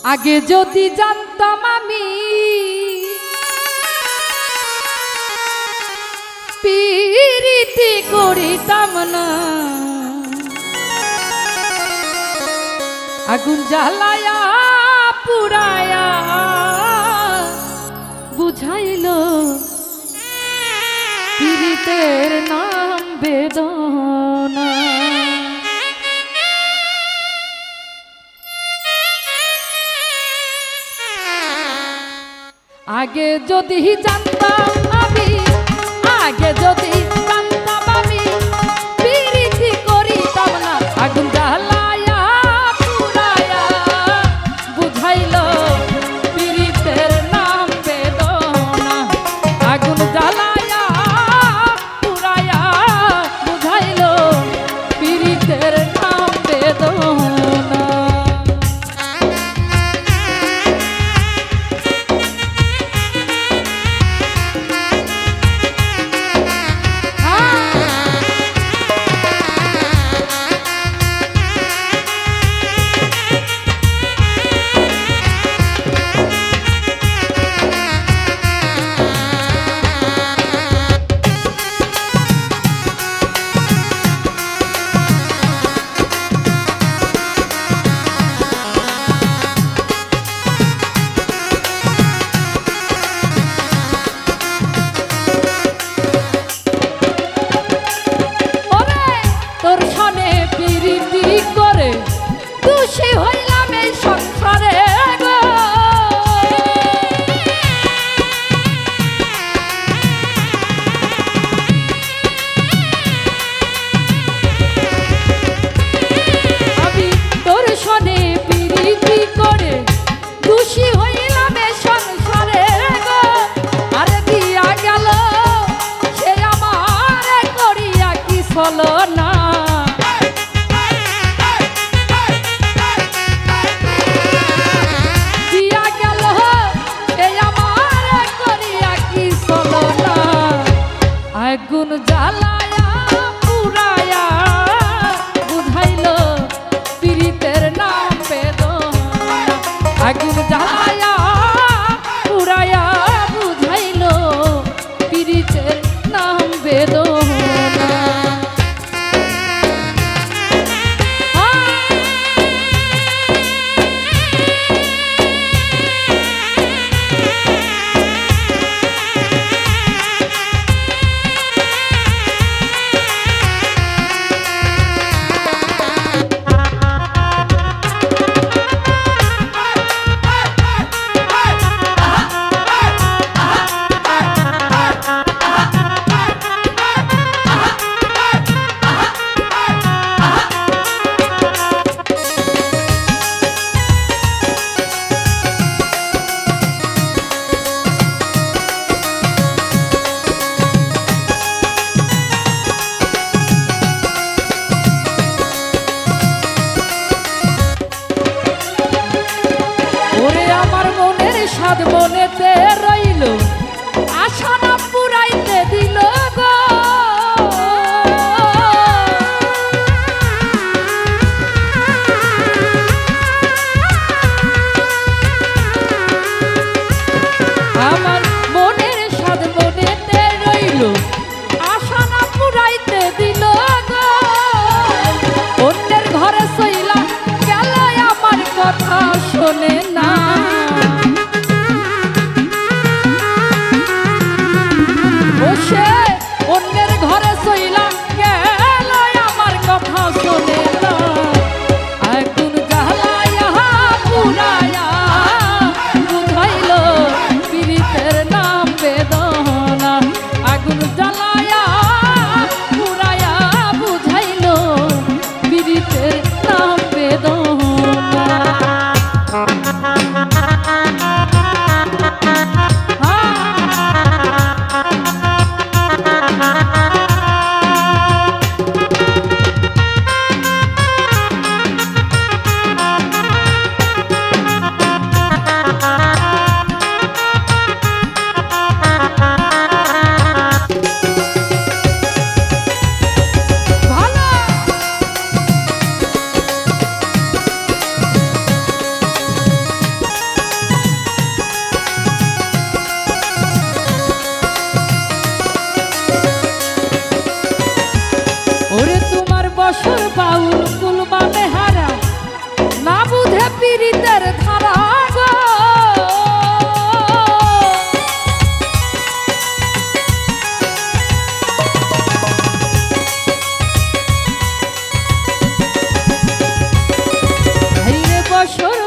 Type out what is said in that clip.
আগে যদি জানতাম আমি পিরিতি করিতাম না, আগুন জ্বালায়া পুরায়া বুঝাইল পিরিতের নাম বেদনা। আগে যদি জানতাম আমি, আগে যদি জানতাম আমি পিরিতি করিতাম না, আগুন জ্বালায়া পুরায়া বুঝাইল পিরিতের নাম বেদনা। আগুন জ্বালায়া পুরায়া বুঝাইল পিরিতের নাম বেদনা। খুশি হইলাম এই সংসারে গো, আমি তোর সনে প্রীতি করে খুশি হইলাম এই সংসারে গো। আরে দিয়া গেল সে আমার করিয়া কি চলো না, আগুন জ্বালায়া পুরায়া বুঝাইল পিরিতের নাম বেদনা। আগুন জ্বালায়া পুরায়া বুঝাইল পিরিতের নাম বেদনা। সাদ মনেতে রইল আশা না পুরাইতে দিল গো, আমার মনের সাদ মনেতে রইল আশা না পুরাইতে দিল গো। অন্যের ঘরে সইলা গেল আমার কথা শোনে না, বাসর